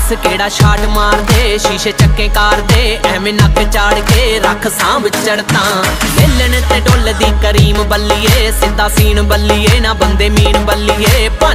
दस केड़ा शाट मार दे, शीशे चक्के कार दे, एवें नक चाड़ के रख सांभ चढ़ता। लेलन ते डुल दी करीम बल्लिए, सीधा सीन बल्लिए ना बंदे मीन बल्लिए।